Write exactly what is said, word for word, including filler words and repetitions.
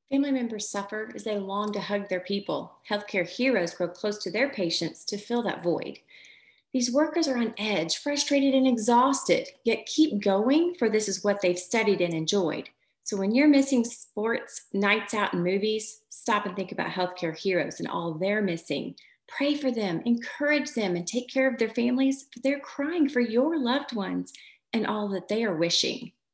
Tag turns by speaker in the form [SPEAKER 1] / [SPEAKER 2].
[SPEAKER 1] Family members suffer as they long to hug their people. Healthcare heroes grow close to their patients to fill that void. These workers are on edge, frustrated and exhausted, yet keep going, for this is what they've studied and enjoyed. So when you're missing sports, nights out, and movies, stop and think about healthcare heroes and all they're missing. Pray for them, encourage them, and take care of their families, for they're crying for your loved ones and all that they are wishing.